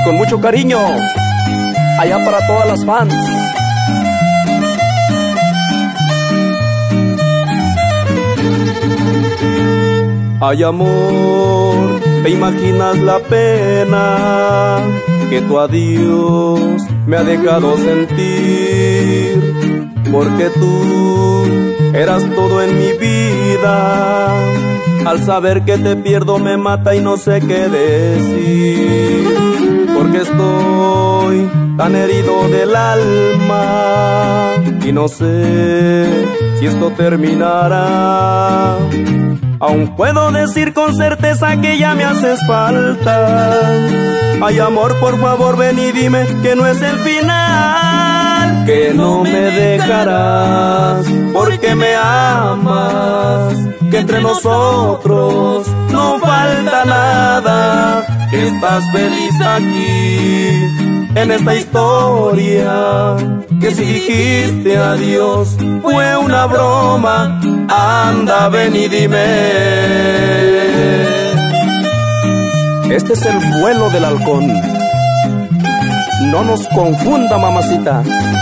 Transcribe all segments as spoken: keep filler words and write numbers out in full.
con mucho cariño, allá para todas las fans. Ay, amor, ¿te imaginas la pena que tu adiós me ha dejado sentir? Porque tú eras todo en mi vida. Al saber que te pierdo me mata y no sé qué decir. Porque estoy tan herido del alma y no sé si esto terminará. Aún puedo decir con certeza que ya me haces falta. Ay, amor, por favor ven y dime que no es el final, que no me dejarás porque me amas, que entre nosotros no falta nada, que estás feliz aquí en esta historia, que si dijiste adiós fue una broma. Anda, ven y dime. Este es el vuelo del halcón. No nos confunda, mamacita.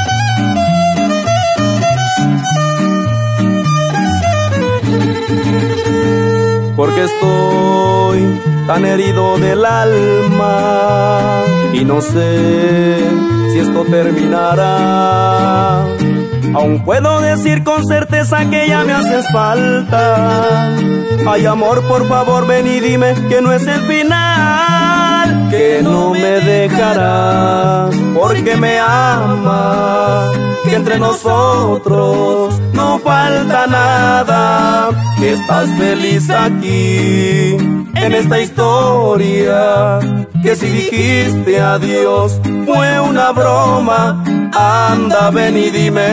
Porque estoy tan herido del alma y no sé si esto terminará. Aún puedo decir con certeza que ya me haces falta. Ay, amor, por favor ven y dime que no es el final, que no me dejarás porque me amas, que entre nosotros no falta nada, que estás feliz aquí en esta historia, que si dijiste adiós fue una broma. Anda, ven y dime.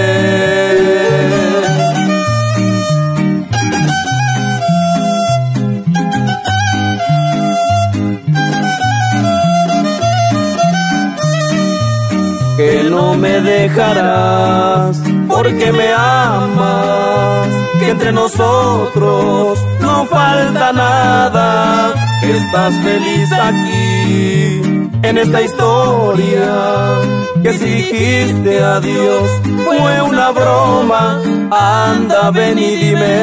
Que no me dejarás porque me amas, que entre nosotros no falta nada, que estás feliz aquí en esta historia, que si dijiste adiós fue una broma. Anda, ven y dime.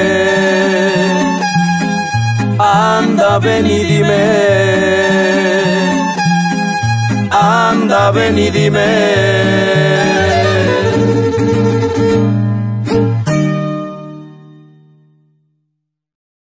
Anda, ven y dime. Anda, ven y dime.